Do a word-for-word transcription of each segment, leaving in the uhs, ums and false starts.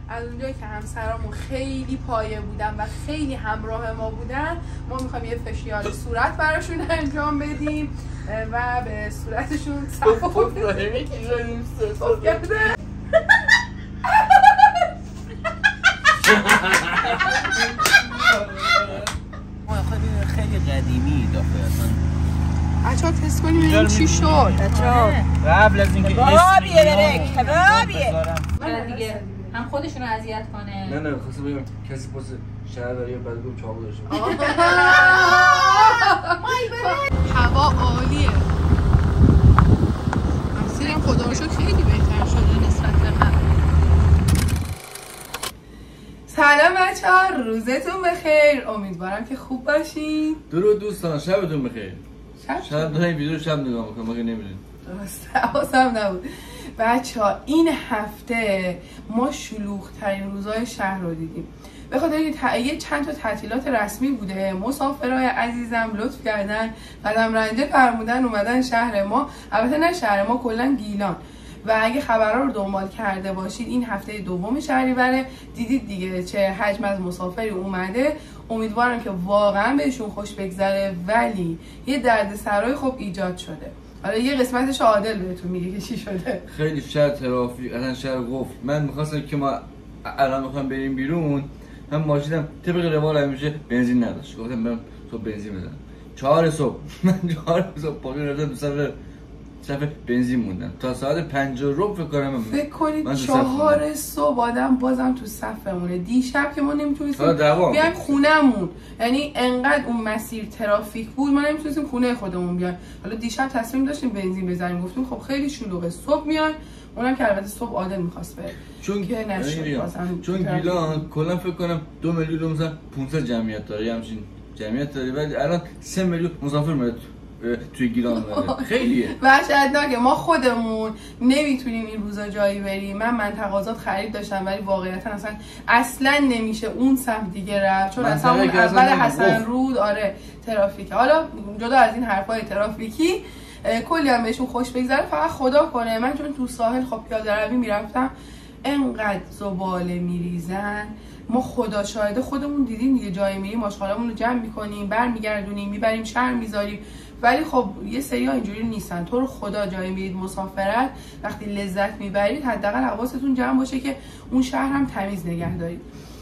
از اونجایی که همسرامون خیلی پایه بودن و خیلی همراه ما بودن، ما میخوایم یه فشیال صورت براشون انجام بدیم و به صورتشون صفا بدیم. خیلی قدیمی داخل اصلا. بچه‌ها تست کنیم این چی شد. بچه‌ها قبل از اینکه کبابیه برک کبابیه من دیگه هم خودشونو اذیت کنه. نه نه خواستم بگم کسی پس شهرداری یا بعد گفت چاقو داشته. هوا عالیه. مسیرم خدا رو شکر خیلی بهتر شده نسبت به قبل. سلام بچه‌ها، روزتون بخیر. امیدوارم که خوب باشین. درود دوستان، شبتون بخیر. شب شب دارین ویدیو شب نگاه میکنم مگه نمیدونید. درسته، حواسم نبود. بچه‌ها این هفته ما شلوغ ترین روزهای شهر رو دیدیم. به خاطر اینکه یه چند تا تعطیلات رسمی بوده، مسافرای عزیزم لطف کردن قدم رنجه فرمودن اومدن شهر ما. البته نه شهر ما، کلا گیلان. و اگه خبرها رو دنبال کرده باشید این هفته دوم شهریوره دیدید دیگه چه حجم از مسافری اومده. امیدوارم که واقعا بهشون خوش بگذره، ولی یه دردسرای خب ایجاد شده. حالا یه قسمتش عادل بهتون میگه که چی شده. خیلی شهر ترافیک، اصلا شهر قفل. من می‌خواستم که ما الان می‌خوام بریم بیرون، هم ماشینم طبق روال همیشه بنزین نداشت. گفتم برم تو بنزین بزنم. چهار صبح من چهار صبح پاکی رفتم سر صف بنزین موندم تا ساعت پنج و ربع فکر کنم. فکر کنید چهار صبح آدم بازم تو صفمونه. دیشب که ما نمیتونستیم بیایم خونهمون، یعنی انقدر اون مسیر ترافیک بود ما نمیتونستیم خونه خودمون بیایم. حالا دیشب تصمیم داشتیم بنزین بزنیم، گفتیم خب خیلی شلوغه صبح میان. اونم که البته صبح عادل می‌خواست بره چون که نشد بازم. چون گیلان کلا فکر کنم دو میلیون مثلا پانصد جمعیت داره، همچین جمعیت داره، ولی الان سه میلیون مسافر میاد توی گیلان داره. خیلیه وحشتناکه. ما خودمون نمیتونیم این روزا جایی بریم. من منطقه آزاد خرید داشتم ولی واقعیتا اصلا اصلا نمیشه اون سمت دیگه رفت، چون اصلا اون اول حسن رود آره ترافیک. حالا جدا از این حرفای ترافیکی کلی هم بهشون خوش بگذره. فقط خدا کنه من چون تو ساحل خب پیاده روی میرفتم انقدر زباله میریزن. ما خدا شاهده خودمون دیدیم دیگه، جایی میریم آشغالامون رو جمع میکنیم برمیگردونیم میبریم شهر میذاریم، ولی خب یه سری‌ها اینجوری نیستن. تو رو خدا جایی میرید مسافرت وقتی لذت میبرید حداقل حواستون جمع باشه که اون شهر هم تمیز نگه دارید.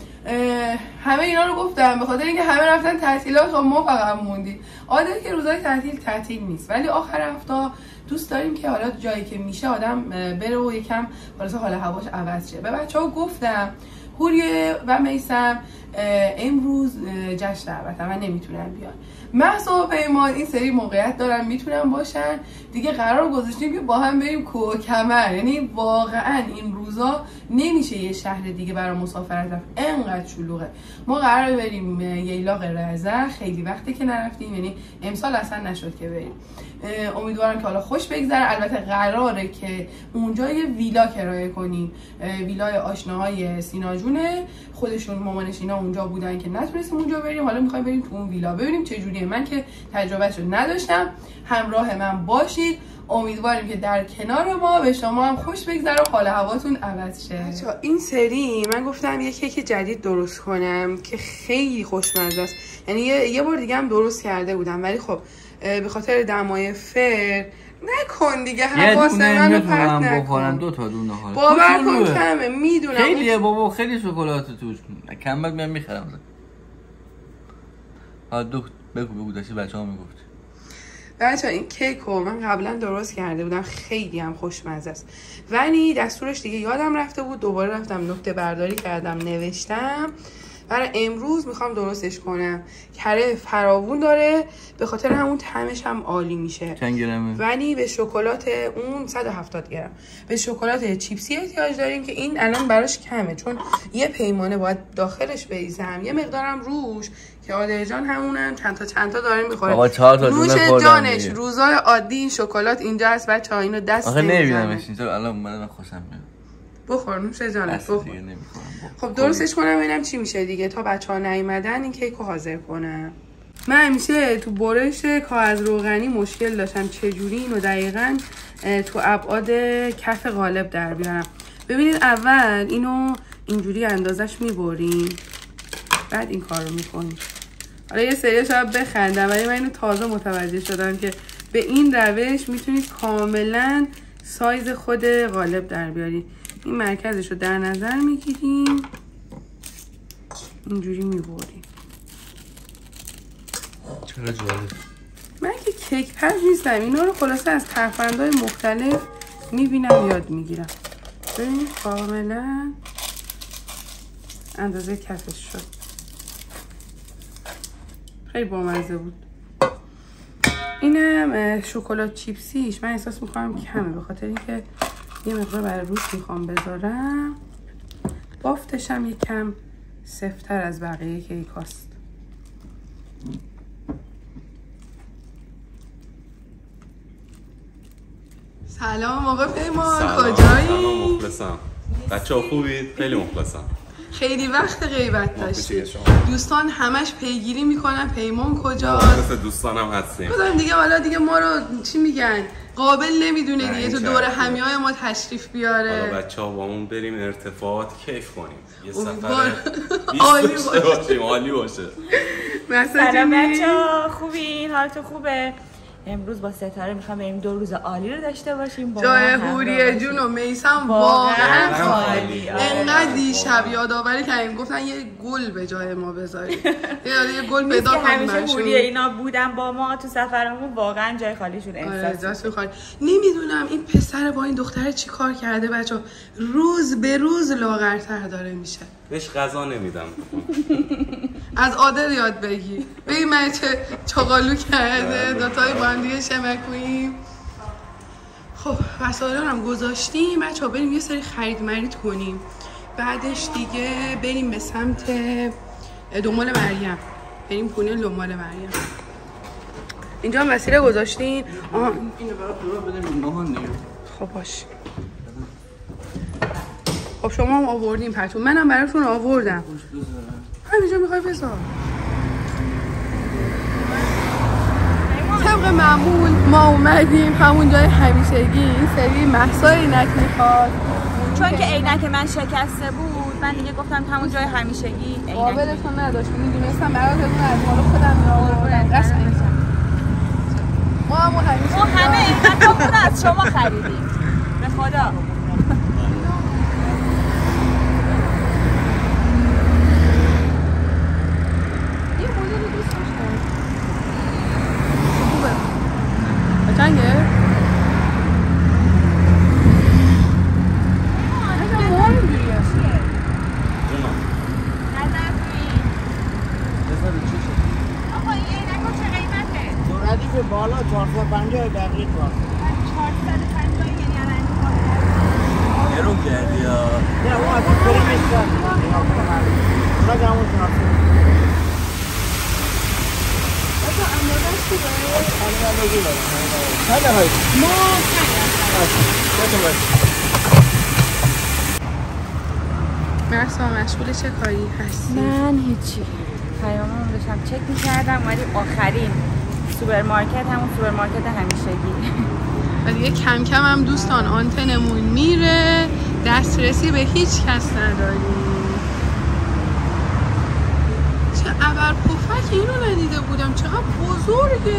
همه اینا رو گفتم به خاطر اینکه همه رفتن تعطیلات و ما فقط موندیم. عادت که روزای تعطیل تعطیل نیست، ولی آخر هفته دوست داریم که حالا جایی که میشه آدم بره و یکم خلاص حال هواش عوض شه. به بچه‌ها گفتم هوریه و میثم امروز جشن دعوتن و نمیتونن بیان. مهسا و پیمان این سری موقعیت دارن میتونن باشن دیگه. قرار گذاشتیم که با هم بریم کوهکمر. یعنی واقعا این روزا نمیشه یه شهر دیگه برای مسافرت رفت، انقدر شلوغه. ما قرار بریم ییلاق رزه، خیلی وقته که نرفتیم، یعنی امسال اصلا نشد که بریم. امیدوارم که حالا خوش بگذره. البته قراره که اونجا یه ویلا کرایه کنیم، ویلای آشناهای سینا جونه، خودشون مامانش اینا اونجا بودن که نتونستیم اونجا بریم. حالا میخوایم بریم تو اون ویلا ببینیم چه جوریه. من که تجربهشو نداشتم، همراه من باشید. امیدواریم که در کنار ما به شما هم خوش بگذره و حال هواتون عوض شه. بچه‌ها این سری من گفتم یه کیک جدید درست کنم که خیلی خوشمزه است. یعنی یه, یه بار دیگه هم درست کرده بودم ولی خب به خاطر دمای فر نکن دیگه، حواس منو پرت نکن. دو تا دونه حالا باور کن کمه میدونم خیلیه بابا، خیلی شکلات توش کم بعد میام میخرم. ها دو بگو بگو داشتی بچه‌ها میگفت. بچه‌ها این کیک رو من قبلا درست کرده بودم، خیلی هم خوشمزه است، ولی دستورش دیگه یادم رفته بود. دوباره رفتم نکته برداری کردم نوشتم. برای امروز میخوام درستش کنم. کره فراوون داره، به خاطر همون طعمش هم عالی میشه. چند گرمه؟ ولی به شکلات اون صد و هفتاد گرم. به شکلات چیپسی احتیاج داریم که این الان براش کمه، چون یه پیمانه باید داخلش بریزم، یه مقدارم روش که عادل جان همونم چند تا چند تا داره میخوره. آقا چهار تا روش جانش روزای عادی این شکلات اینجا هست بچه‌ها، اینو دست آخه نمیبینمش اینجا. الان اومدم خوشم میاد. بخور نوش جانت بخور. خب درستش کنم ببینم چی میشه دیگه تا بچه‌ها نیومدن این کیکو حاضر کنم. من همیشه تو برش کاغذ روغنی مشکل داشتم چجوری اینو دقیقاً تو ابعاد کف قالب در بیارم. ببینید اول اینو اینجوری اندازش میبریم، بعد این کار رو میکنیم. حالا یه سری شاید بخندم ولی من اینو تازه متوجه شدم که به این روش میتونید کاملا سایز خود قالب در بیارید. این مرکزش رو در نظر میگیریم، اینجوری میبریم. چرا جالب. من که کیک پز نیستم، اینا رو خلاصه از ترفندهای مختلف میبینم یاد میگیرم. ببینید کاملا اندازه کفش شد. خیلی بامزه بود. اینم شکلات چیپسیش من احساس میکنم کمه، به خاطر اینکه یه مقدار برای روش میخوام بذارم. بافتش هم یک کم سفت‌تر از بقیه کیک هاست. سلام آقا پیمان، کجایی؟ سلام، مخلصم. بچه‌ها خوبید؟ خیلی مخلصم. خیلی وقت غیبت داشتید. دوستان همش پیگیری میکنن پیمان کجاست؟ مثل دوستانم هستیم. بذاریم دیگه، حالا دیگه ما رو چی میگن؟ قابل نمیدونه دیگه تو دور همیهای ما تشریف بیاره. حالا بچه‌ها با اون بریم ارتفاعات کیف کنیم. یه سفر عالی باشه. عالی باشه. سلام بچه‌ها، خوبین؟ حالتون خوبه؟ امروز با ستاره میخوام بریم دو روز عالی رو داشته باشیم. جای حوریه جون و میسم واقعا خالی. انقدر دیشب یادآوری کردیم گفتن یه گل به جای ما بذارید. یه گل پیدا کنیم. همیشه حوریه اینا بودن با ما تو سفرمون، واقعا جای خالیشون احساس می‌کنم. نمیدونم این پسر با این دختره چی کار کرده بچه‌ها. روز به روز لاغرتر داره میشه. بهش غذا نمیدم. از عادل یاد بگی. ببین من چه چاقالو کرده، دوتایی با هم دیگه شمکوییم. خب وسایل هم گذاشتیم بچه‌ها، بریم یه سری خرید مرید کنیم. بعدش دیگه بریم به سمت دنبال مریم، بریم خونه دنبال مریم. اینجا هم وسیله گذاشتین. آها اینو برای دورا بدیم نهان دیگه. خب باش. خب شما هم آوردین پتون، منم براتون آوردم. همینجا میخوای بذار. طبق معمول ما اومدیم همون جای همیشگی. این سری مهسا عینک میخواد، چون که عینک من شکسته بود من دیگه گفتم همون جای همیشگی عینک قابلتون نداشت. میدونستم براتون از مال خودم میآوردم. قشنگ ما هم همیشه ما همه عینکامون از شما خریدیم به خدا. چنگه؟ ردیف بالا چهارصد و پنجاه دقیق باز چهارصد و پنجاه یعنی الان یه رو کردی یا نه اون اصلا پریمش کرد اونا همون تنافسی بچه اندازه خوبه؟ همین اندازه دارم خیلی های ما مرسا مشغول چه کاری هستی؟ من هیچی، پیامم داشتم چک میکردم اومدیم آخرین سوپرمارکت، همون سوپرمارکت همیشگی. و دیگه کم کم هم دوستان آنتنمون میره، دسترسی به هیچ کس نداریم. چه ابر پفک اینو ندیده بودم، چقدر بزرگه،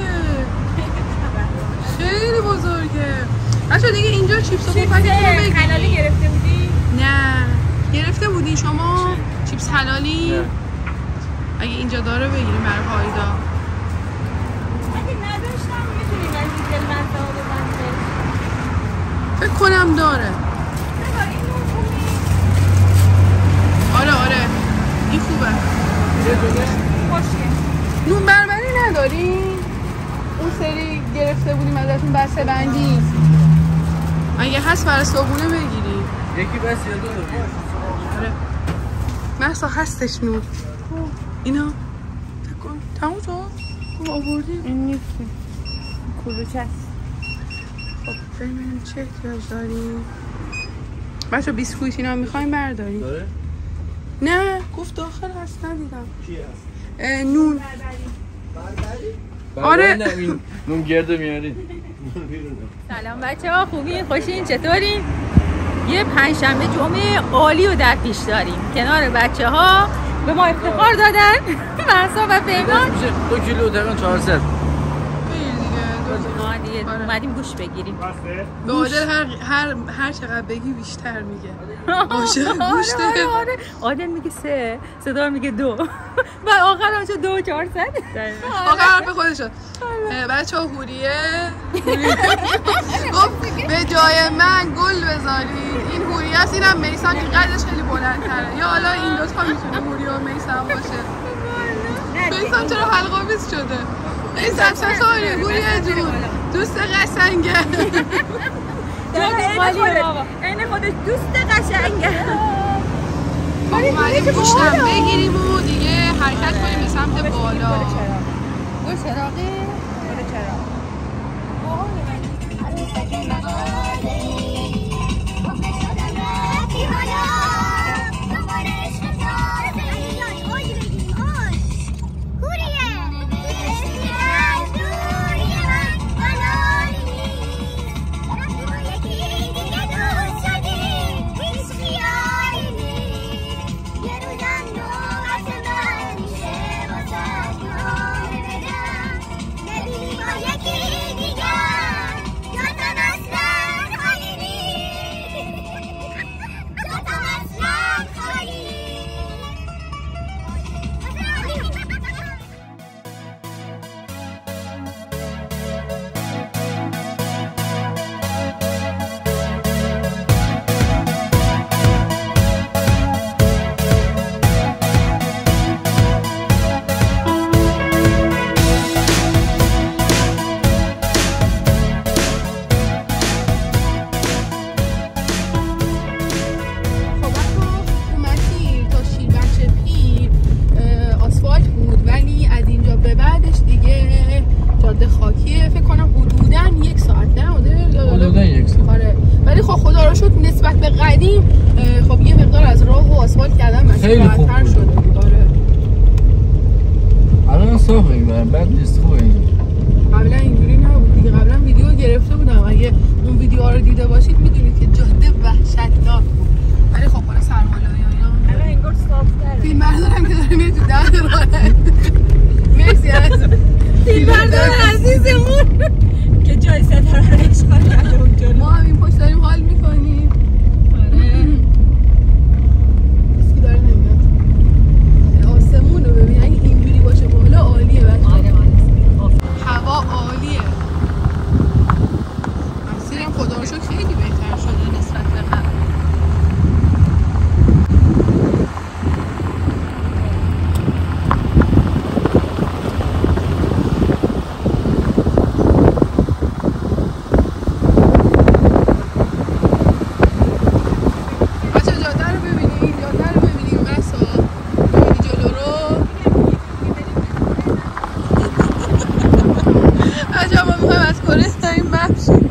خیلی بزرگه. بچه دیگه اینجا چیپس و پفک رو بگیری. حلالی گرفته بودی؟ نه گرفته بودین شما؟ چیپس حلالی؟ نه. اگه اینجا داره بگیریم برای پایدا. اگه نداشتم میتونیم نزدیک منطقه ببنده. فکر کنم داره. آره آره این خوبه. خوشیه. نون بربری نداری؟ اون سری گرفته بودیم ازتون بسته بندی. اگه هست برای صبحونه بگیری. یکی بس یا دو تا. آره. محسا هستش نون. اینا تکن تموم شد؟ خوب آوردیم؟ این نیست کلوچه است. خب بریم چه احتیاج داریم؟ بچه بیسکویت اینا میخوایم برداریم؟ داره؟ نه گفت داخل هست ندیدم. چی هست؟ نون بربری؟ آره نه این نون گرده میارین. سلام بچه ها، خوبین؟ خوشین؟ چطورین؟ یه پنجشنبه جمعه عالی رو در پیش داریم. کنار بچه ها به ما افتخار دادن مهسا و پیمان. دو کیلو دقیقا چهارصد. ما دیگه اومدیم گوش بگیریم. به عادل هر هر هر چقدر بگی بیشتر میگه. باشه گوش آره آره. عادل میگه سه، صدا میگه دو. و آخر همچه دو چهارصد. آخر حرف خودش شد. بچه ها هوریه گفت به جای من گل بذارید. این هوریه است، اینم میسان که قدش خیلی بلندتره. یا حالا این دوتا میتونه هوریه و میسان باشه. میسان چرا حلقه بیست شده؟ میسان چطوری؟ هوریه جون دوست قشنگه. این خودش دوست قشنگه. ما اومدیم گوشتم بگیریم و دیگه حرکت کنیم به سمت بالا. گل چراغی؟ گل چراغ. خیلی خوب بود. آره. الان صاف می‌برم بعد نیست خوبه این. قبلا اینجوری نبود دیگه. قبلا ویدیو گرفته بودم. اگه اون ویدیوها رو دیده باشید میدونید که جاده وحشتناک بود. ولی خب بالا سربالایی اینا. الان انگار صاف‌تره. فیلم بردارم که داره میره تو ده راه. مرسی از فیلم بردار عزیزمون که جای ستاره رو اشغال کرده بود جلو. ما همین پشت داریم حال می‌کنیم. آره. اسکی داره نمیاد. آسمون رو ببین. اگه اینجوری باشه بالا عالیه بچه‌ها. آره آره. هوا عالیه. مسیرم خدا رو شکر خیلی بهتر شده نسبت به قبل. بچه‌ها جاده رو ببینید. جاده رو ببینید بسا. ببینید جلو رو. بچه‌ها ما میخوایم از کورستاین بخشیم.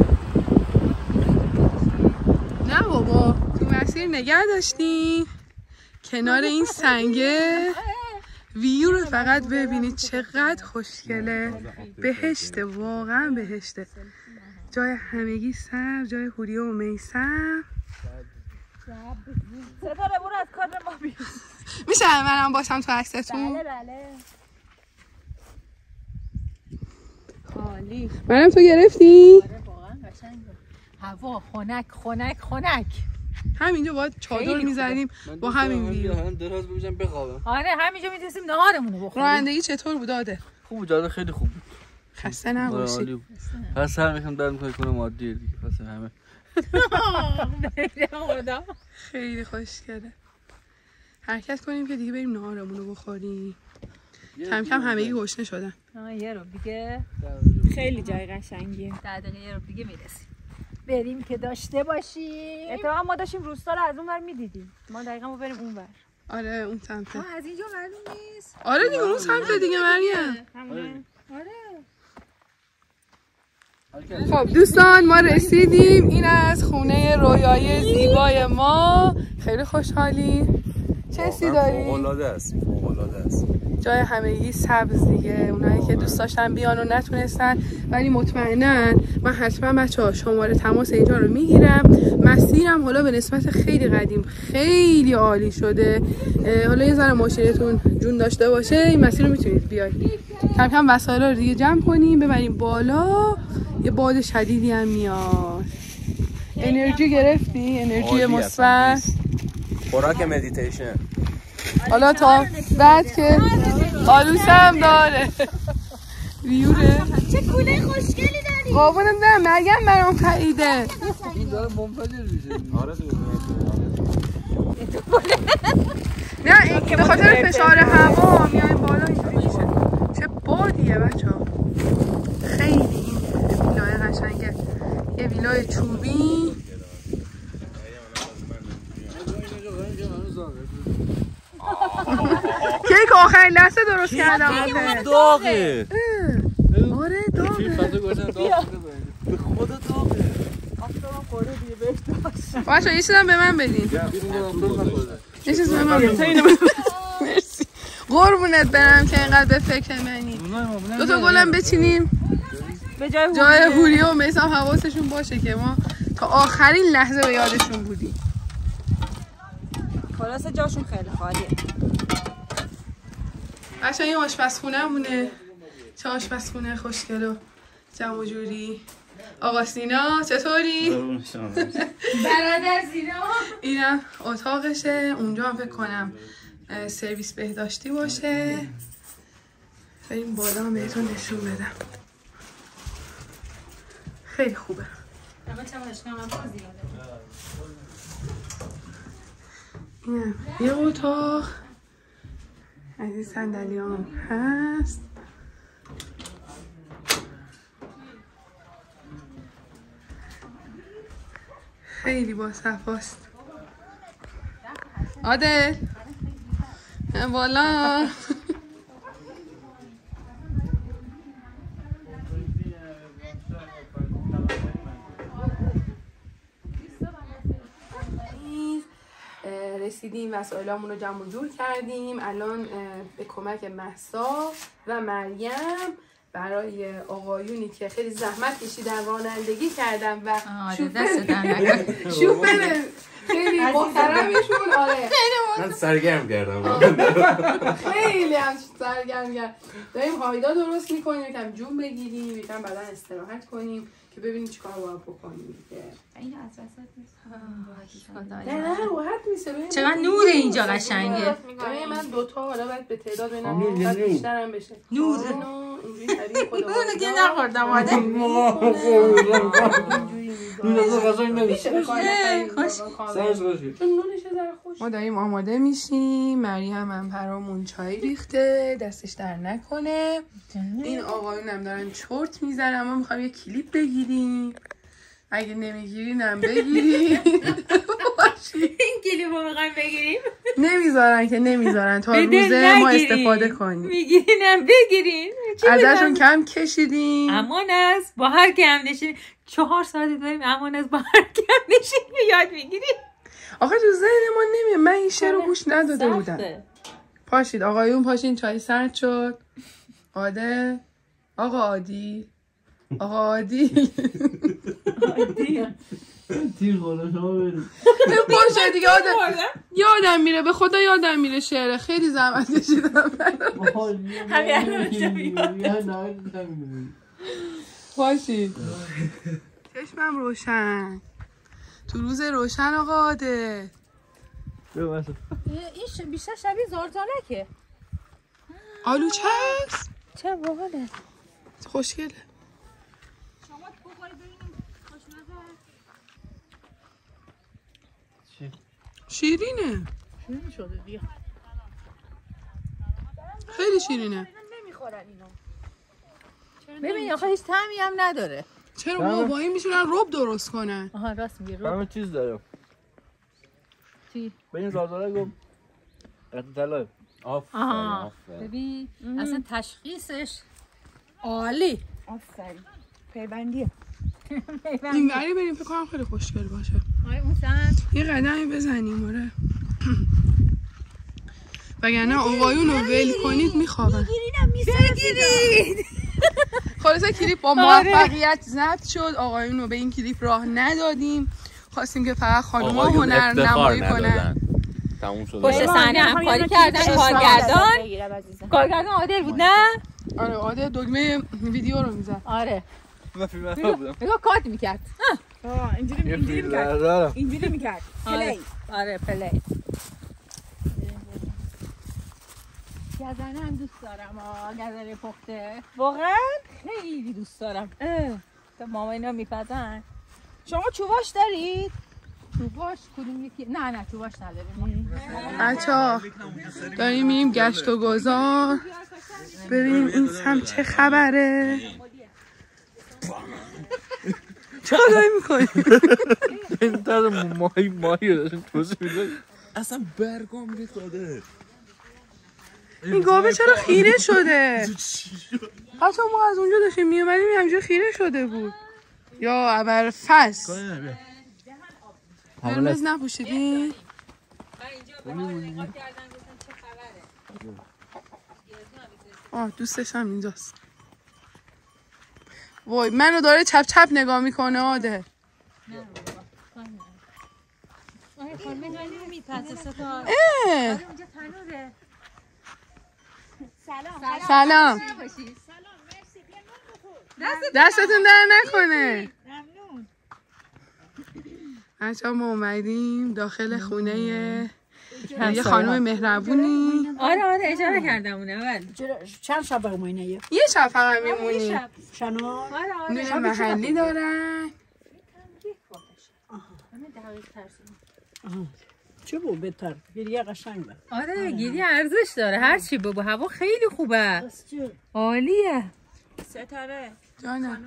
نه بابا تو مسیر نگه داشتیم کنار این سنگه. ویو رو فقط ببینید چقدر خوشگله. بهشته، واقعا بهشته. جای همگی سر، جای هوریه و میسم. ستاره برو از کادر ما بیرون. میشه منم باشم تو عکستون؟ بله بله. عالی. منم تو گرفتی؟ آره واقعا قشنگه. هوا خنک خنک خنک. همینجا باید چادر میزنیم با همین ویو. من دراز بوجم بخوابم. آره همینجا میتونستیم نهارمون رو بخوریم. رانندگی چطور بود داده؟ خوب بود جاده خیلی خوب بود. خسته نباشی. پس هم میخوام درد میکنه کنم عادیه دیگه. پس همه خدا خیلی خوشگله. حرکت کنیم که دیگه بریم نهارمون رو بخوریم. کم کم همگی گشنه شدن. آه یه رو دیگه خیلی جای قشنگیه. ده دقیقه یه رو دیگه میرسیم. بریم که داشته باشیم. اتفاقا ما داشتیم روستا رو از اون ور میدیدیم. ما دقیقا ما بریم اون ور. آره اون سمته. آه از اینجا معلوم نیست. آره دیگه اون سمته دیگه مریم. همونه. آره. خب دوستان ما رسیدیم. این از خونه رویای زیبای ما. خیلی خوشحالیم. چه حسی داری؟ فوق‌العاده است. فوق‌العاده است. جای همگی سبز دیگه. اونایی که دوست داشتن بیان و نتونستن، ولی مطمئنن من حتما بچه‌ها شماره تماس اینجا رو میگیرم. مسیرم حالا به نسبت خیلی قدیم خیلی عالی شده. حالا یه ذره ماشینتون جون داشته باشه این مسیر رو میتونید بیاید. کم کم وسایل رو دیگه جمع کنیم ببریم بالا. یه باد شدیدی هم میاد. انرژی گرفتی؟ انرژی مثبت. خوراک مدیتیشن. حالا تا بعد که آلوس هم داره. ویوره. چه کوله خوشگلی داری. قابونم دارم مریم برام خریده. این داره منفجر میشه. آره دیگه. نه این به خاطر فشار هوا میایم بالا اینجوری میشه. چه بادیه بچه‌ها. خیلی این ویلای قشنگه. یه ویلای چوبی. کیک آخرین لحظه درست کردم. داغه. آره داغه. به خدا داغه. بچه‌ها یه چیزم به من بدین. یه چیز به من بدین. مرسی. قربونت برم که اینقدر به فکر منی. دو تا گلم بچینیم. به جای جای هوری و میثم حواسشون باشه که ما تا آخرین لحظه به یادشون بودیم. خلاص جاشون خیلی خالیه. بچه‌ها این آشپزخونه مونه. چه آشپزخونه خوشگل و جمع و جوری. آقا سینا چطوری؟ برادر سینا. اینم اتاقشه. اونجا هم فکر کنم سرویس بهداشتی باشه. بریم بالا هم بهتون نشون بدم. خیلی خوبه. اینم یه اتاق. از این صندلی هم هست. خیلی با صفاست. عادل بالا. رسیدیم وسایلامون رو جمع و جور کردیم. الان به کمک مهسا و مریم برای آقایونی که خیلی زحمت کشیدن رانندگی کردن و شوفر خیلی محترمشون. آره من سرگرم کردم. خیلی هم سرگرم کردم. داریم هایدا درست میکنیم. یکم جون بگیریم، یکم بدن استراحت کنیم که ببینیم چیکار باید بکنیم. این از وسط نیست. نه نه راحت میشه. چقدر نور اینجا قشنگه. ببین من دوتا حالا باید به تعداد ببینم بعد بیشتر هم بشه. نور اینجوری طریق خود اونو که نخوردم آده. ما داریم آماده میشیم. مریم هم برامون چای ریخته، دستش در نکنه. این آقایون هم دارن چرت میزنن. ما میخوایم یه کلیپ بگیریم. اگه نمیگیرین هم بگیریم. این کلیپ رو میخوایم بگیریم. نمیذارن که نمیذارن تا روزه ما استفاده کنیم. میگیرین هم بگیرین. ازشون کم کشیدیم. امان است با هر کم نشین. چهار ساعتی داریم امان است با هر کم نشین یاد میگیریم. آخه تو ذهن ما نمیاد. من این شعر رو گوش نداده بودم. پاشید آقایون پاشین. چای سرد شد. عادل آقا عادی آقا عادی عادی تیر خورده شما برید باشه دیگه. آدم یادم میره، به خدا یادم میره شعره. خیلی زحمت کشیدم. باشید چشمم روشن تو روز روشن. آقا عادل این بیشتر شبیه زارتانکه. آلوچه هست. چه باحاله. خوشگله. شیرینه. شیرین شده دیگه. خیلی شیرینه. نمیخورن اینو. ببین آخه هیچ طعمی هم نداره. چرا بابا با این میشونن رب درست کنن. آها راست میگی. رب همه چیز داره. چی؟ ببین زازاره گم قطع طلای. آها ببین اصلا تشخیصش عالی. آفرین. پیوندیه. این بری بریم فکر کنم خیلی خوشگل باشه. آره اون سمت یه قدمی بزنیم. آره وگرنه آقایون رو ول کنید میخوابن. بگیرید. خلاصه کلیپ با موفقیت ضبط شد. آقایون رو به این کلیپ راه ندادیم، خواستیم که فقط خانوما هنر نمایی کنن. تموم شد. پشت صحنه همکاری کردن کارگردان. کارگردان عادل بود نه؟ آره عادل دکمه ویدیو رو میزد. آره من فیلم بردم بودم. نگاه کارت میکرد. آه اینجوری یه اینجوری فیلم میکرد بردارم. اینجوری میکرد پلی آره پلی. گزنه هم دوست دارم آه گزنه پخته واقعا خیلی دوست دارم. تا ماما اینا میپزن. شما چوباش دارید؟ چوباش کدوم یکی؟ نه نه چوباش نداریم. بچه‌ها داریم میریم گشت و گذار بریم این سمت چه خبره. چه کاری میکنی؟ این تازه ماهی ماهی رو داشتیم توضیح میدادیم اصلا برگام ریخته. این گاوه چرا خیره شده؟ حتی ما از اونجا داشتیم میومدیم همینجا خیره شده بود. یا ابرفس قرمز نپوشیدین؟ آه دوستش هم اینجاست. وای منو داره چپ چپ نگاه میکنه عادل. سلام. دستتون در نکنه. بچه ها ما اومدیم داخل خونه یه خانم مهربونی. آره آره اجاره کردم اونه ولی چند شب بمونه یه یه شب فقط میمونی. شنا نون محلی دارن. چه بود بهتر گریه قشنگ بود. آره گیری ارزش داره هر چی بابا هوا خیلی خوبه عالیه. ستاره جانم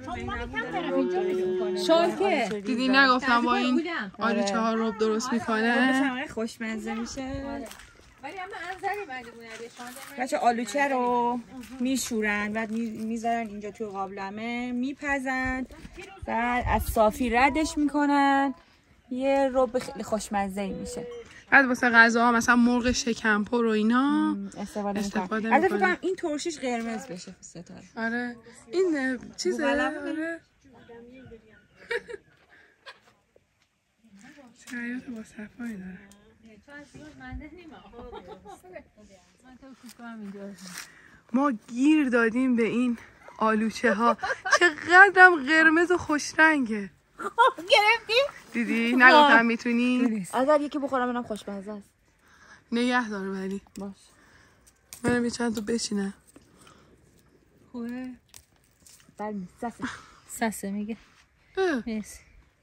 شالکه دیدی نگفتم با این آلوچه ها رب درست میکنه. همه خوشمزه میشه. ولی اما انظری بنده بونه بچه آلوچه رو میشورن بعد میذارن اینجا توی قابلمه میپزن بعد از صافی ردش میکنن یه رب خیلی خوشمزه میشه. بعد واسه غذاها مثلا مرغ شکمپر و اینا استفاده استفاده میکنن. میکنن. البته این ترشیش قرمز بشه ستاره. آره این چیزه. آره حیات با صفایی داره. ما گیر دادیم به این آلوچه ها. چقدرم قرمز و خوش رنگه. گرفتی؟ دیدی نگفتم میتونی. اگر یکی بخورم منم خوشمزه است. نگه دار ولی باش. منم یه چند تا بچینم. خوبه؟ بله سسه سسه میگه. مرسی.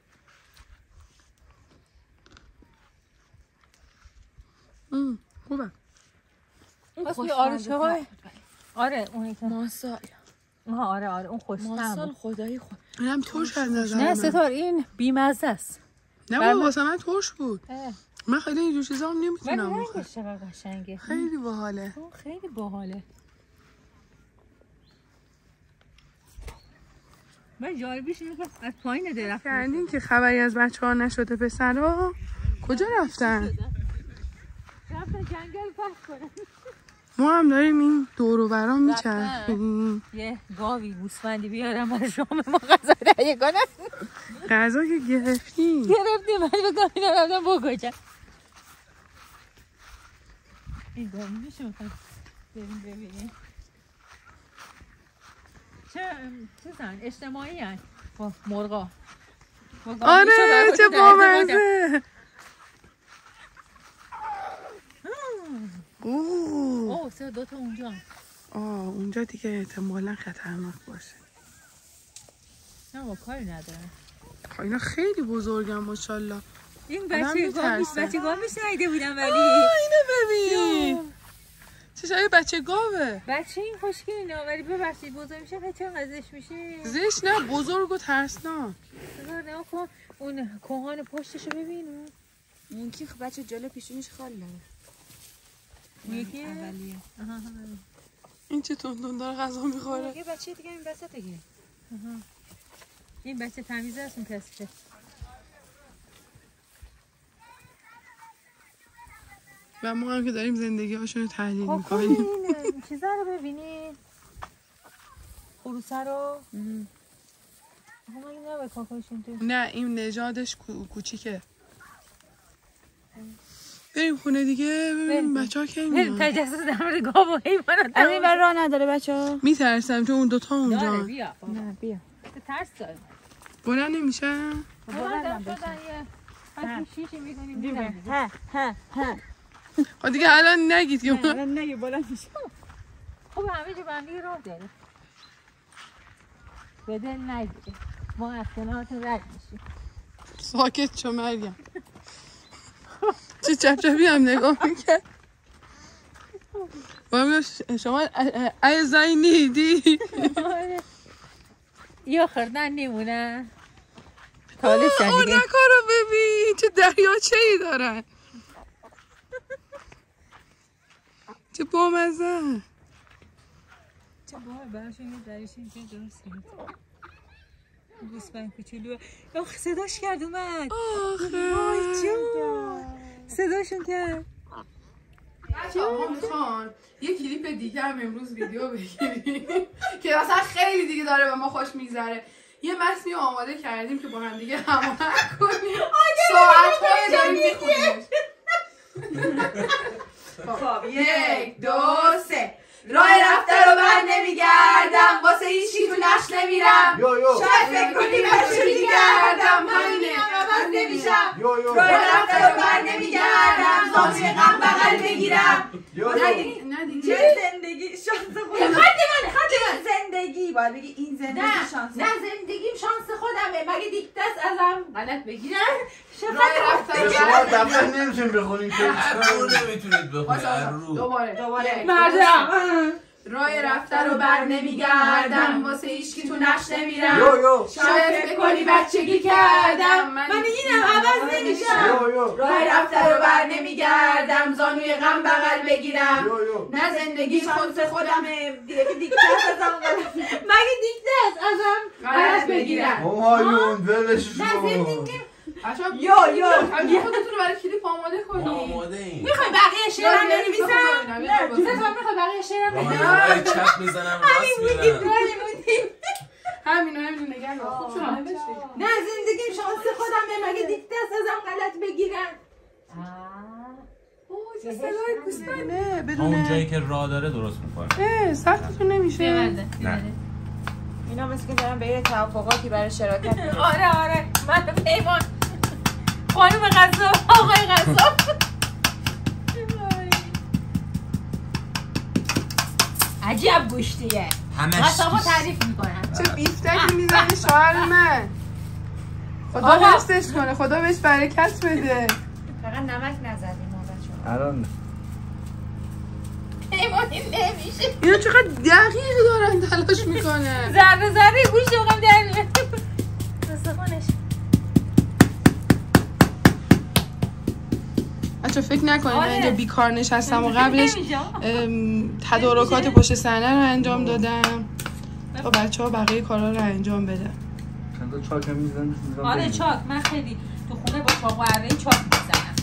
ام خوبه. اون آلوچه های آره اونی که ماسال. آها آره آره اون خوشتم. ماسال خدایی خود. اینم ترش از نظر نه من. ستار این بیمزه است. نه بابا واسه من ترش بود. اه. من خیلی اینجور چیزا هم ولی نمیتونم بخورم. رنگش چقدر قشنگه. خیلی باحاله. اون خیلی باحاله. من جالبیش اینه که از پایین درخت کردین که خبری از بچه ها نشده پسرها کجا رفتن؟ رفتن جنگل پخ کنن. ما هم داریم این دور و برام میچرخیم. یه گاوی گوسفندی بیارم برای شام ما غذا تهیه کنم. غذا که گرفتیم گرفتیم ولی به گاوی نرفتم بگوچم. این گاوی میشه میخوایم بریم ببینیم. چه چیزن اجتماعی هن با مرغا. آره چه بامزه. اوه اوه سه دوتا اونجا. آه اونجا دیگه احتمالا خطرناک باشه. نه ما کاری ندارم. اینا خیلی بزرگم ماشاءالله. این بچه گاوی بچه گاوی شنیده بودم ولی اینو ببین چشای بچه گاوه. بچه این خوشگله ولی ببخشید بزرگ میشه چه قضیهش میشه. زشت نه بزرگ و ترسناک. بذار نگاه کن اون کوهان پشتشو ببین. اون کی بچه جلو پیشونیش خالی داره. یکی اولیه. آها این چه تون تون داره غذا میخوره. یه بچه دیگه این وسط دیگه. این بچه تمیز است اون کسی و ما هم که داریم زندگی هاشون رو تحلیل خب میکنیم. این چیزا رو ببینید، خروسه رو همه این نباید کاکایشون تو. نه این نژادش کو- کوچیکه. بریم خونه دیگه ببینیم بچه ها کی بریم میان. تجسس در مورد گاو و حیوانات از این بر راه نداره بچه ها؟ میترسم چون اون دوتا داره. اونجا بیا نه بیا. ترس داره. بلند نمیشن. بلند شدن یه پس شیشی میکنیم میرم. ها ها ها. خب دیگه الان نگید که ما- نه نگه بلند میشه. خب همه جا بندی راه داره. به دل نگیره. ما از کنارتون رد میشیم. ساکت شو مریم. چه چپچپی هم نگاه میکرد. با میگه شما ای زینیدی. یا خردن نیمونه. تالش دیگه. اونکا رو ببین چه دریاچه ای دارن. چه بامزه. چه باحال براشون یه دریاچه اینجا درست کرد. گوسفند کوچولو. یا صداش کرد اومد. وای جان. صداشون کرد. بچه‌ها ما میخوان یه کلیپ دیگه هم امروز ویدیو بگیریم که مثلا خیلی دیگه داره به ما خوش میگذره. یه متنی آماده کردیم که با هم دیگه هماهنگ کنیم. ساعت‌های داریم میخونیم. خب یک دو سه. راه رفته رو بر نمیگردم، واسه هیچی تو نقش نمیرم. یو یو شاید فکر کنی بچه میگردم، همینه عوض نمیشم. یو یو راه رفته رو بر نمیگردم، زانوی غم بغل بگیرم. یو ندیدی؟ ندیدی؟ چه زندگی شانس خودم. خط من خط من زندگی باید بگی این زندگی شانس. نه زندگیم شانس خودمه. مگه دیگه دست ازم غلط بگیرم. راه رفته رو شما بر دفعه نمیتونید بخونید که رو نمیتونید بخونید باشا، رو دوباره دوباره. مردم راه رفته رو بر نمیگردم، واسه هیچکی تو نقش نمیرم. یو یو شاید فکر کنی بچگی کردم، من اینم عوض نمیشم. یو یو راه رفته رو بر نمیگردم، زانوی غم بغل بگیرم. یو یو نه زندگی شانس خودمه، دیگه دیگه دست ازم غلط. مگه دیگه دست ازم غلط بگیرم. همایون ولش شما بچه‌ها یو یو همین خودتون رو برای کلیپ آماده کنید. آماده این میخوای بقیه شعرم بنویسم؟ نه چیزا میخوای بقیه شعرم بنویسم؟ چپ میزنم راست میرم همینو همینو نگه دار. خوب شد نوشتی. نه زندگیم شانس خودمه، مگه دیگه دست ازم غلط بگیرن. اوه چه صدای گوسفنده اون بدون جایی که راه داره درست میکنه. اه سختتون نمیشه. نه اینا مثل که دارن به یه توافقاتی برای شراکت می‌کنن. آره آره من پیمان خانم قصاب آقای قصاب عجب گوشتیه. همش قصابا تعریف میکنن. چه بیفتکی میزنی شوهر من. خدا آقا. حفظش کنه، خدا بهش برکت بده. فقط نمک نزدیم ما بچه‌ها. الان پیمان این نمیشه. اینا چقدر دقیق دارن تلاش میکنن. ذره ذره گوشت اوقم در میاد. استخونش بچه فکر نکنید من آره. اینجا بیکار نشستم و قبلش نمیشه. ام، تدارکات پشت صحنه رو انجام دادم تا بچه ها بقیه کارا رو انجام بدن. چند تا چاک هم میزنم. آره چاک من خیلی تو خونه با چاق و اره چاک میزنم.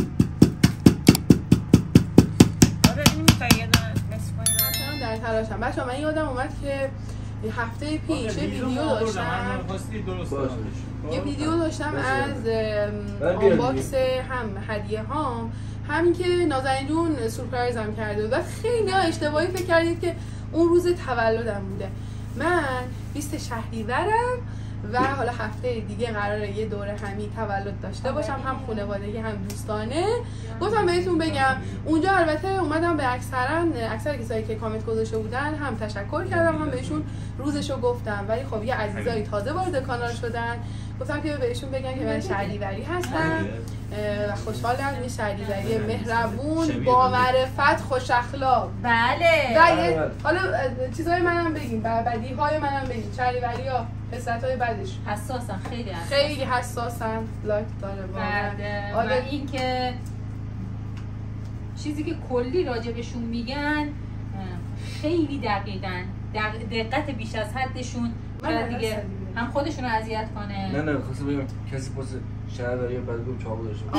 آره این می‌خوای یه دونه نصف کنیم. من در تلاشم. بچه ها من یادم اومد که هفته پیش یه ویدیو داشتم یه ویدیو داشتم از ام، آنباکس هم هدیه هام، همین که نازنین جون سورپرایز هم کرده و خیلی اشتباهی فکر کردید که اون روز تولدم بوده. من بیست شهریورم و حالا هفته دیگه قراره یه دوره همی تولد داشته باشم، هم خانوادگی هم دوستانه. گفتم بهتون بگم. اونجا البته اومدم به اکثرا اکثر کسایی که کامنت گذاشته بودن هم تشکر کردم، هم بهشون روزشو گفتم. ولی خب یه عزیزایی تازه وارد کانال شدن، گفتم که بهشون بگم که من شهریوری هستم و خوشحالم. یه شهریوری مهربون با معرفت خوش اخلاق. بله. و یه حالا چیزای منم بگیم، بدیهای منم بگیم. شهریوری‌ها حسرت‌های بعدش حساسن، خیلی حساسن. خیلی حساسن. لاک داره بعد واقعا. و این که چیزی که کلی راجبشون میگن خیلی دقیقن، دق... دقت بیش از حدشون. من دیگه هم خودشون رو اذیت کنه. نه نه خواستم بگم کسی پاس شهرداری یا بعد بگم چاقو داشته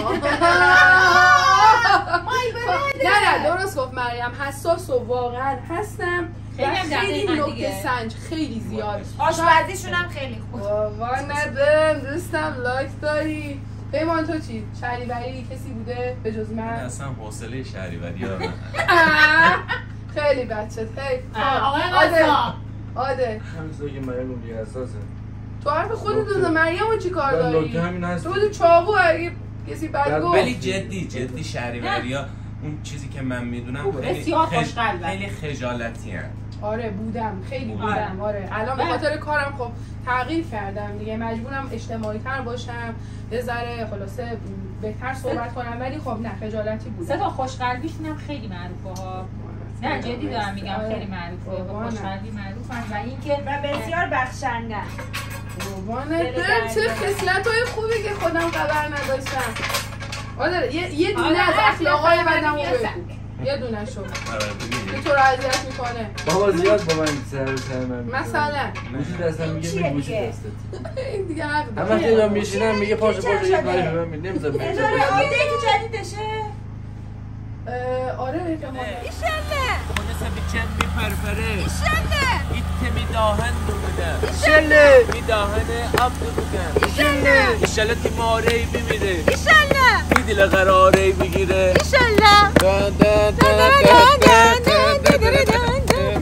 نه نه درست گفت مریم، حساس و واقعا هستم. خیلی نکته سنج خیلی زیاد. آشپزیشون هم خیلی خوب. بابا ندم دوستم لایک داری. پیمان تو چی؟ شهریوری کسی بوده به جز من؟ اصلا حوصله شهریوری ها خیلی بچه حیف. آقای عادل عادل همین چیزایی که مریم اون دیگه حساسه. تو حرف خودت بزن. مریم رو چی کار داری؟ نکته همین هست. تو بودی چاقو اگه کسی بد گفت. ولی جدی جدی شهریوری ها اون چیزی که من میدونم خیلی خیلی خجالتی هست. آره بودم خیلی بودم. آره الان به خاطر کارم خب تغییر کردم دیگه، مجبورم اجتماعی تر باشم، یه ذره خلاصه بهتر صحبت کنم، ولی خب نه خجالتی بودم. صدا خوشقلبیشون هم خیلی معروفه ها. نه جدی دارم میگم خیلی معروفه، با خوشقلبی معروفن و اینکه و بسیار بخشندن. قربانت برم، چه خصلت‌های خوبی که خودم خبر نداشتم. آره یه یه دونه از اخلاقای بدمو بگو. یه دونه شو. این تو رو اذیت میکنه. بابا زیاد با من سر سر من. مثلا گوشی دستم میگه به گوشی دستت. این دیگه حق داره. همه وقتی میشینم میگه پاشو پاشو یه کاری به من میگه نمیذارم. اجاره آیده که جدیدشه. آره احتمالاً. ایشالله. خونه بیچن میپرپره. ایشالله. ایت می داهن دومده. ایشالله. می داهن آب دومده. ایشالله. ایشالله تیماری بمیره. ایشالله. می دل قراری بگیره. ایشالله. دن دن دن دن دن دن دن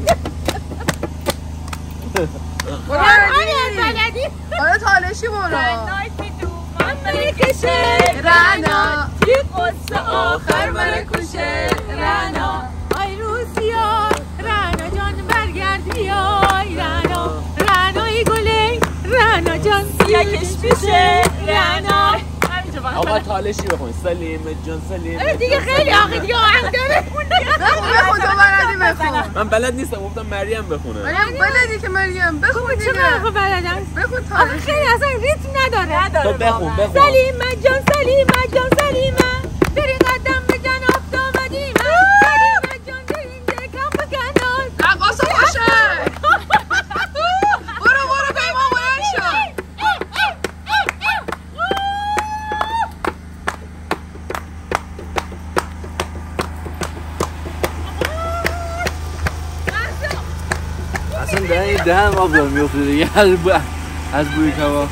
آره تالشی برو. رنای که دومان بکشه رنا تی قصه آخر من کشه رنا آی روسیا رنا جان برگرد بیای رنا رنای گله رنا جان سیاکش بشه رنا. آقا تالشی بخون. سلیم جان سلیم. آره دیگه خیلی آقا دیگه آهنگ داره بخون بخون تو بلدی بخون. من بلد نیستم گفتم مریم بخونه. مریم بلدی که مریم بخون دیگه. چرا آقا بلدم؟ بخون آقا تالشی. خیلی اصلا ریتم نداره. تو بخون بخون. سلیمه جان سلیمه جان سلیمه بری قدم به جان افتامدیم سلیمه جان بریم یکم بکنال رقاصه باشه. برو برو پیمان بلند شد. اصلا دهن دهن آب دارم میفته دیگه از بوی کباب.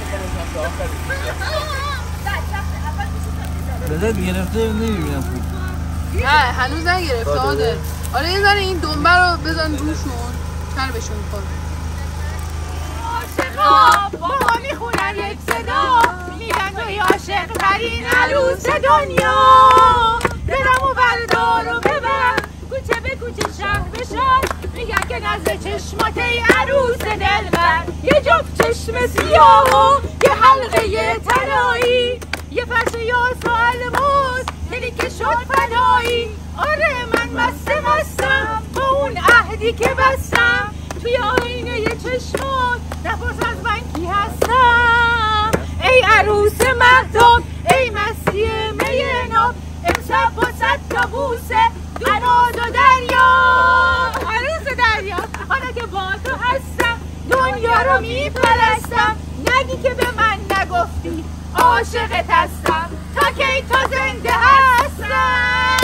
لذت گرفته نمیبینم خوب. نه هنوز نگرفته عادل. آره یه ذره این دنبه رو بزن روشون تر بهشون میخوره. عاشقا با ما میخونن یک صدا میگن توی عاشق ترین عروس دنیا دلمو بردار و ببر کوچه به کوچه شهر به شهر میگن که نزد چشمات ای عروس دلبر یه جفت چشم سیاه و یه حلقه طلایی یه فرش یاس و الماس دلی که شد فدایی. آره من مسته مستم با اون عهدی که بستم توی آینه یه چشمات نپرس از من کی هستم. ای عروس مهتاب ای مستی می ناب امشب با صد تا بوسه قناد و دریا عروس دریا حالا که با تو هستم دنیا رو میپرستم نگی که به من نگفتی عاشقت هستم تا کی تا زنده هستم.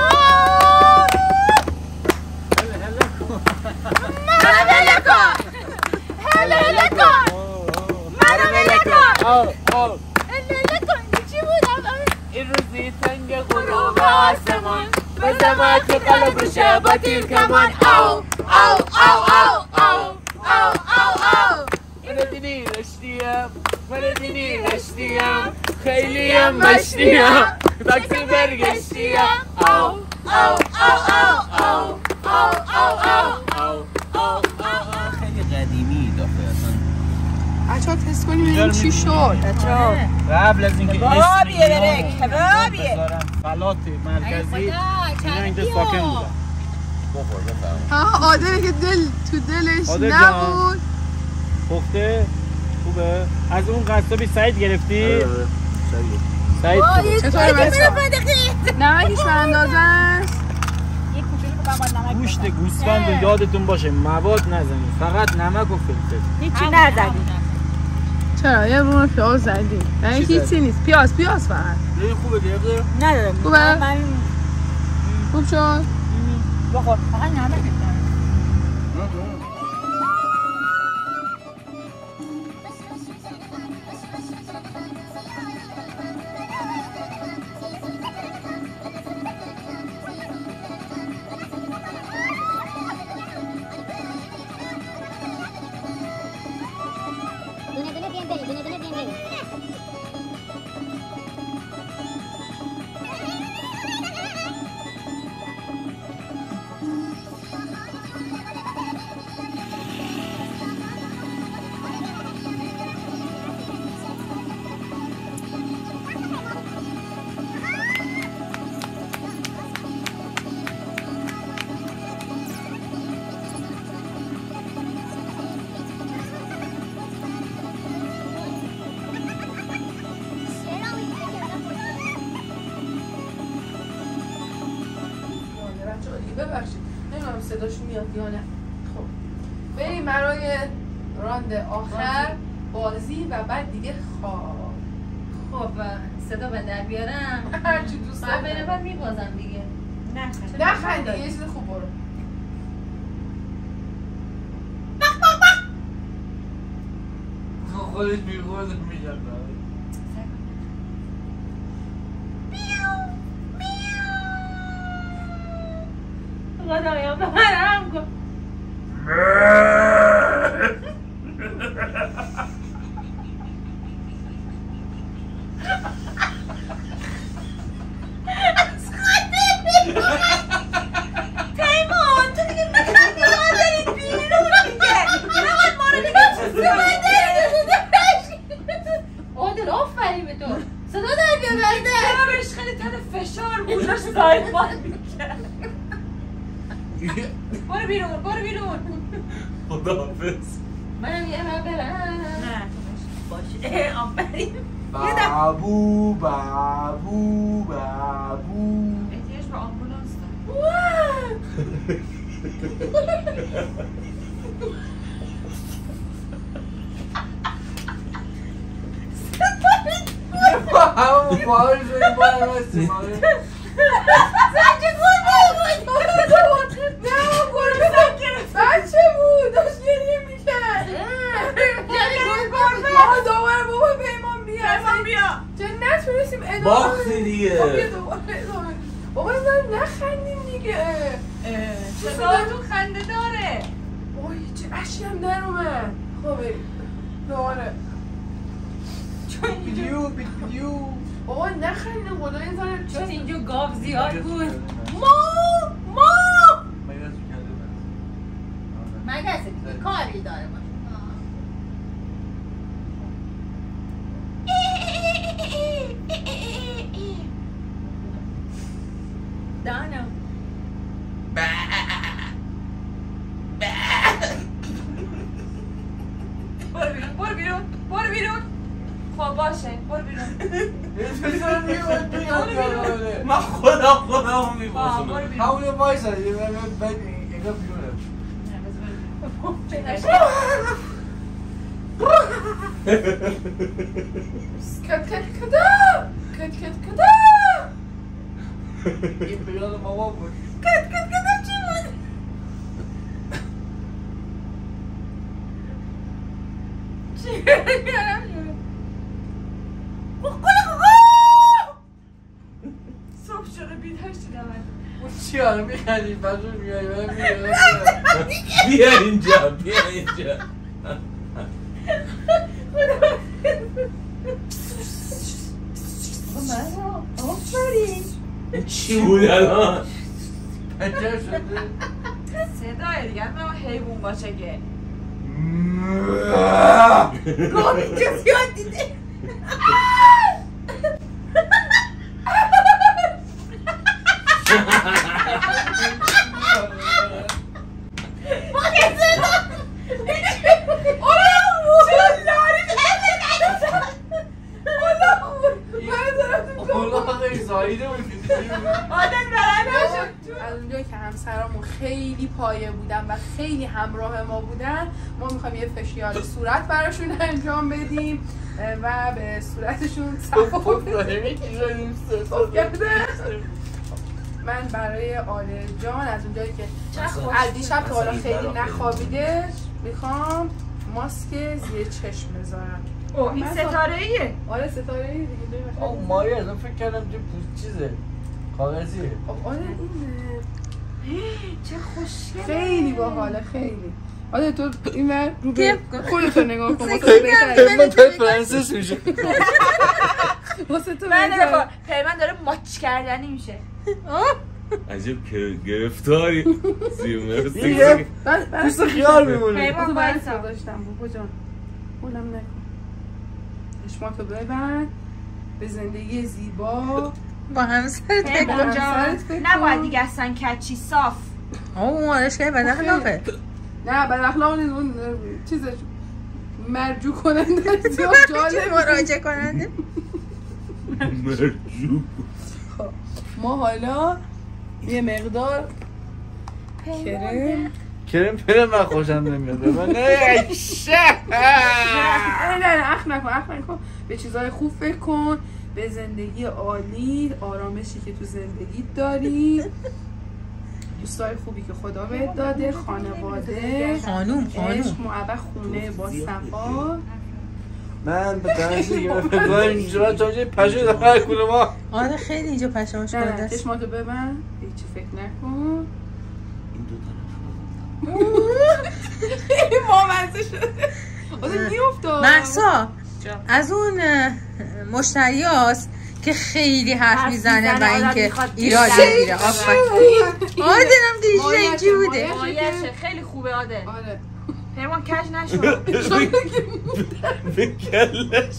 منو بله کن هله هله کن منو بله کن هله کن چی بودم این روزی تنگ غروب آسمان به زمت که قلب روشه با تیر کمان. او او او او او او او او من دیدی رشتیم من دیدی رشتیم خیلیم مشتیم تاکسی برگشتیم. او او او او او او او او خیلی قدیمی دافعه اصلا. بچه ها تست کنیم این چی شد. قبل از اینکه کبابیه برک کبابیه فلات مرکزی اینا اینجا ساکن بودن. بخور بفرم. ها عادله که دل تو دلش عادل نبود. پخته خوبه. از اون قصابی سعید گرفتی؟ سعید چطوره بچه ها؟ نمکش به اندازه است. گوشت گوسفند رو یادتون باشه مواد نزنید، فقط نمک و فلفل. هیچی نزدیم. چرا یه رو پیاز زدی یعنی هیچی نیست پیاز پیاز فقط این خوبه دیگه نداره خوبه؟ من خوب شد؟ بخور فقط نمک می‌ذارم. دونه دونه بیان بریم دونه دونه بیان بریم ببخشید نمیدونم صداش میاد یا نه. خب بریم برای راند آخر بازی و بعد دیگه خواب. خب صدا به در بیارم هرچی دوست بعد داری. بره بعد میبازم دیگه. نه خندی یه چیز خوب برو. خودش میخورد میگرد خدایا ببرم کن. پیمان تو دیگه بخندی آداری بیرون دیگه نباید ما رو دیگه چیزی عادل آفرین به تو صدا در بیار برده بهش خیلی تن فشار بود داشت زایمان میکرد. برو بیرون برو بیرون خداحافظ منم یه من برم نه باشه آفرین بابو بابو بابو احتیاج به آمبولانس دارم. همون باهاش شدیم باید هستیم زنجه بود نه گربه بچه بود داشت گریه میکرد یعنی گربه آها دوباره بابا پیمان بیا پیمان بیا چون نتونستیم ادامه باختی دیگه. خب بیا دوباره ادامه بابا نظر نخندیم دیگه صداتون خنده داره وای چه اشی هم در اومد خب دوباره بیدیو بیدیو بابا نخندیم خدا یه ذره چون اینجا گاو زیاد بود ما ما مگه کاری داره باشه دانم برو بیرون برو بیرون برو بیرون خب باشه برو بیرون من خودم خودم میبازم برو بیرون همون یه وایس هست یه بعد اینگاه بیرونه کت کت کدا کت کت کدا این بیاد ماما بود کت کت کدا چی بود؟ چی بیارم شده؟ صبح شده بیدار شدم اون چی آره میخندی بچه میایی بره میایی بیا اینجا بیا اینجا این چی بود الان؟ پنجر شده صدای دیگه ما حیوان باشه که گاو اینجا زیاد دیده عادل برنده شد از اونجا که همسرامون خیلی پایه بودن و خیلی همراه ما بودن، ما میخوایم یه فشیال صورت براشون انجام بدیم و به صورتشون صفا بدیم. من برای آله جان از اونجایی که از دیشب تا حالا خیلی نخوابیده میخوام ماسک زیر چشم بذارم. اوه این ستاره ایه؟ آره ستاره ایه دیگه. اوه مایه ازم فکر کردم چه پوست چیزه کاغذیه. آره اینه چه خوشگله، خیلی باحاله خیلی. آره تو این ور رو به خودتو نگاه کن. من تو فرانسیس میشه. واسه تو من نگاه پیمان داره ماچ کردنی میشه. عجب گرفتاری زیومه دیگه پوست خیال میمونه. پیمان باید داشتم بابا جان اونم نکن. چشماتو ببند به زندگی زیبا با همسرت پیمان جان نباید دیگه اصلا کچی صاف. آه مالش که بد اخلاقه. نه بد اخلاق نیست، اون چیزش مرجو کننده زیاد جالب مراجعه کننده مرجو. ما حالا یه مقدار کرم کرم پرم من خوشم نمیاد. من نه نه نه اخ نکن اخ نکن به چیزهای خوب فکر کن، به زندگی عالی، آرامشی که تو زندگی داری، دوستای خوبی که خدا بهت داده، خانواده، خانوم عشق، معبد، خونه با صفا. من به تنسی که بفرم اینجا تا اینجا پشه داره کنه ما. آره خیلی اینجا پشماش کنده است. چشماتو ببند هیچی فکر نکن. این دو طرف خیلی بامزه شده. آره میافتاد محسا از اون مشتریاست که خیلی حرف میزنه و اینکه ایراد میگیره. آفرین. عادلم دیگه اینجوری بوده. مایشه خیلی خوبه عادل. آره پیمان کج نشو. به کلش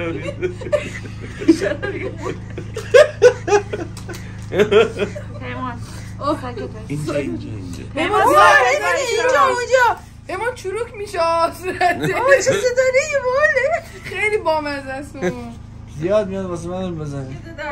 پیمان اینجا اینجا اینجا پیمان اینجا اونجا پیمان چروک میشه صورته. آه چه ستاره یه باله. خیلی بامزه است اون. زیاد میاد واسه من بزنه.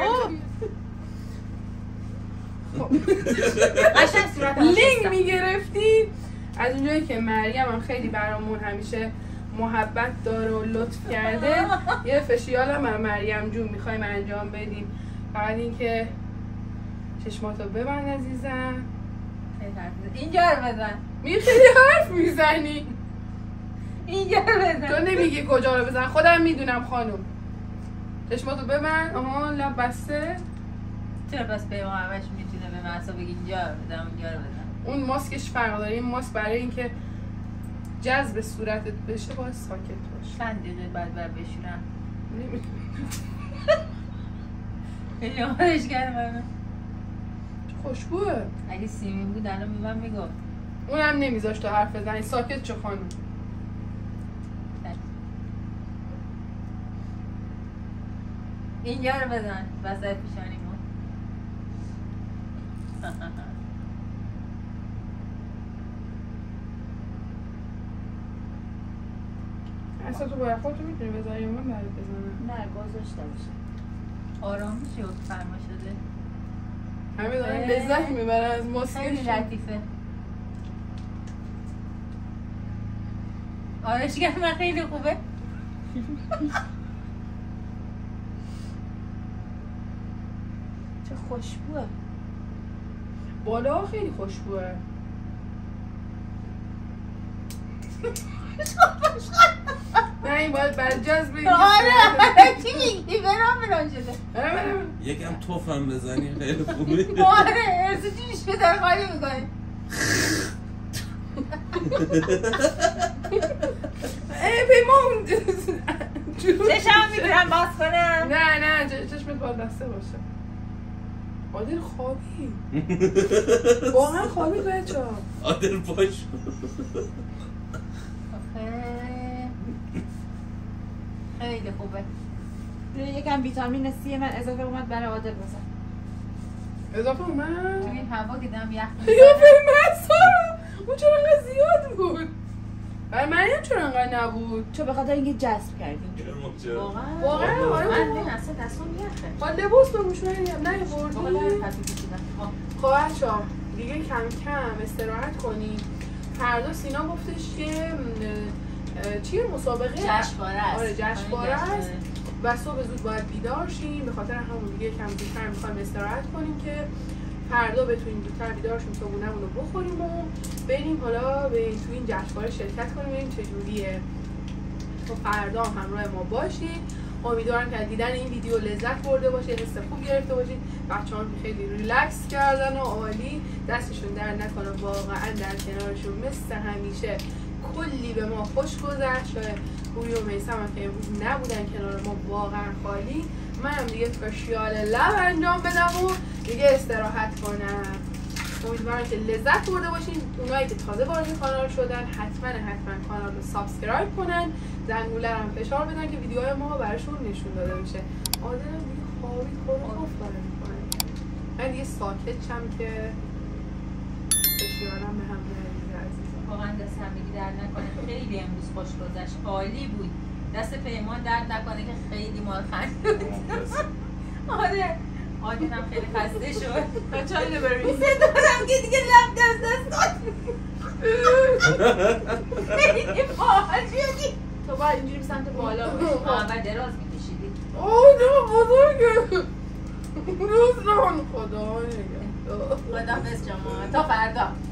قشنگ صورت لینگ میگرفتی از اونجایی که مریم هم خیلی برامون همیشه محبت داره و لطف کرده. یه فشیال هم من مریم جون میخوایم انجام بدیم. فقط اینکه چشماتو ببند عزیزم. اینجا رو بزن. می خیلی حرف میزنی. اینجا رو بزن. تو نمیگی کجا رو بزن، خودم میدونم خانم. چشماتو ببند. آها لب بسته. چرا بس پیمان همش میتونه به محسا بگی اینجا رو بزن اونجا رو بزن. اون ماسکش فرق داره. این ماسک برای اینکه جذب صورتت بشه باید ساکت باش. چند دقیقه بعد بر بشورم. خیلی حالش کرد منو. خوشبوه. اگه سیمین بود الان به من میگفت. اونم نمیذاشت تو حرف بزنی. ساکت چه خانم. اینجا رو بزن وسط پیشانیمون. اصلا تو باید خودتو میتونی بذاری من برات بزنم. نه گذاشته باشه. آرام میشه و فرما شده. همه دارن لذت میبرن از ماسکش. خیلی لطیفه. آرایشگر من خیلی خوبه. چه خوشبوه. بالا خیلی خوشبوه. نه این باید برجاز بگیری. آره چی میگی؟ برام برام شده. یکم توفم بزنی خیلی خوبه. آره ارزو جوش به در خالی میکنی. ای پیمان چشم میتونم باز کنم؟ نه نه چشمت باید بسته باشه. عادل خوابی. واقعا خوابی بچه ها. عادل باش. خیلی خوبه. یکم ویتامین سی من اضافه اومد برای عادل بزن. اضافه اومد؟ تو این هوا دیدم یخ میزن. یا بریم سارا اون چرا انقدر زیاد بود؟ برای مریم چرا انقدر نبود؟ چون به خاطر اینکه جذب کردیم. واقعا؟ واقعا؟ آره من اصلا دستم یخه. خب لباس بگوش مریم نه یه برد. خب بچه ها دیگه کم کم استراحت کنیم. فردا سینا گفتش که چیه مسابقه جشنواره است. آره جشنواره است و صبح زود باید بیدار شیم. به خاطر همون دیگه کم زودتر میخوایم استراحت کنیم که فردا بتونیم زودتر بیدار شیم، صبحونه‌مون رو بخوریم و بریم حالا به تو این جشنواره شرکت کنیم ببینیم چجوریه. تو فردا همراه ما باشید. امیدوارم که دیدن این ویدیو لذت برده باشید، حس خوب گرفته باشید. بچه‌ها خیلی ریلکس کردن و عالی، دستشون درد نکنه، واقعا در کنارشون مثل همیشه کلی به ما خوش گذشت. پوری و میثم هم که امروز نبودن کنار ما، واقعا خالی. منم دیگه فشیال لب انجام بدم و دیگه استراحت کنم. امیدوارم که لذت برده باشین. اونایی که تازه وارد کانال شدن حتما حتما کانال رو سابسکرایب کنن، زنگوله رو هم فشار بدن که ویدیوهای ما براشون نشون داده بشه. عادل دیگه خوابید خود خوف داره میکنه. من دیگه ساکت شم که فشیارم به هم نریزه عزیزم. واقعا دست همگی درد نکنه. خیلی امروز خوش گذشت، عالی بود. دست پیمان درد نکنه که خیلی ما خندید. آره آدم هم خیلی خسته شد. بچه‌ها اینو ببینید. دارم که دیگه لب دست دست داد. خیلی باحال شدی. تو باید اینجوری سمت بالا باشی. آه و دراز میکشیدی. اوه نه بزرگه. روز ران خدا نگه. خداحافظ شما تا فردا.